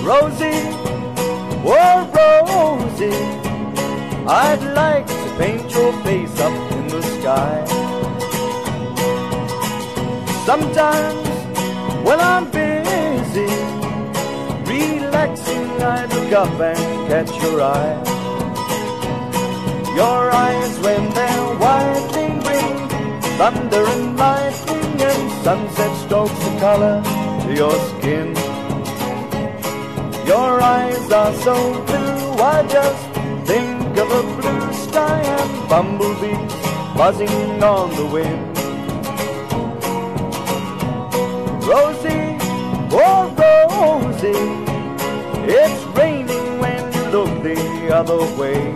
Rosie, oh Rosie, I'd like to paint your face up in the sky. Sometimes when I'm busy relaxing, I look up and catch your eye. Your eyes when they're widening bring thunder and lightning, and sunset strokes the color to your skin. Your eyes are so blue, I just think of a blue sky and bumblebees buzzing on the wind. Rosie, oh Rosie, it's raining when you look the other way.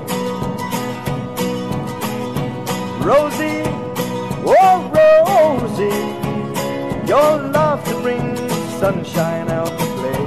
Rosie, oh Rosie, your laughter brings sunshine out to play.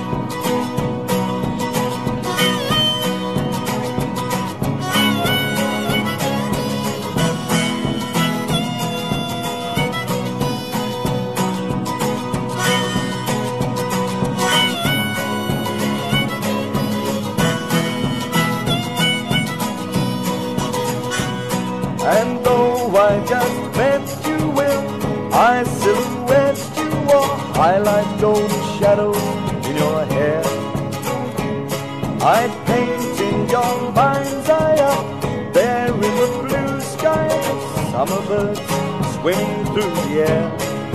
And though I just met you, will I silhouette you or highlight golden shadows in your hair? I'd paint in your mind's eye up there in the blue sky, summer birds swimming through the air.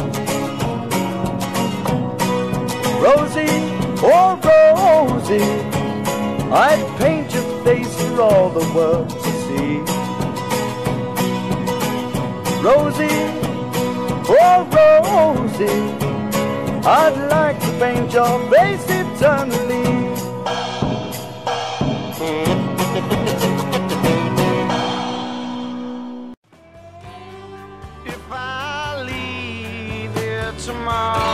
Rosie, oh Rosie, I'd paint your face for all the world to see. Rosie, oh Rosie, I'd like to paint your face eternally. If I leave here tomorrow,